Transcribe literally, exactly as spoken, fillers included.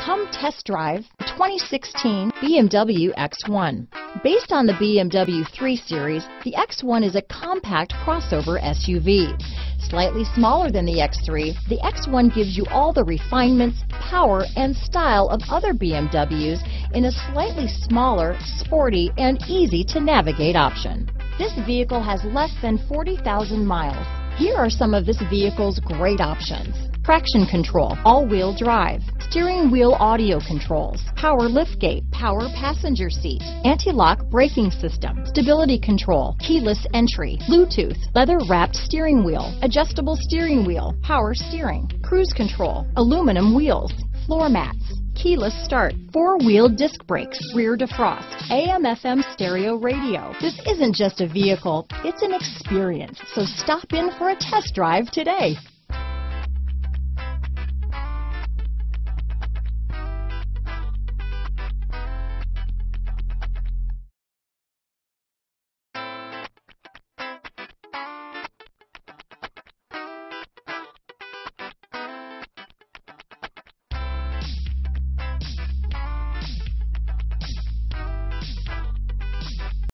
Come test drive the twenty sixteen B M W X one. Based on the B M W three Series, the X one is a compact crossover S U V. Slightly smaller than the X three, the X one gives you all the refinements, power, and style of other B M Ws in a slightly smaller, sporty, and easy-to-navigate option. This vehicle has less than forty thousand miles. Here are some of this vehicle's great options: traction control, all-wheel drive, steering wheel audio controls, power liftgate, power passenger seat, anti-lock braking system, stability control, keyless entry, Bluetooth, leather-wrapped steering wheel, adjustable steering wheel, power steering, cruise control, aluminum wheels, floor mats, keyless start, four-wheel disc brakes, rear defrost, A M F M stereo radio. This isn't just a vehicle, it's an experience. So stop in for a test drive today.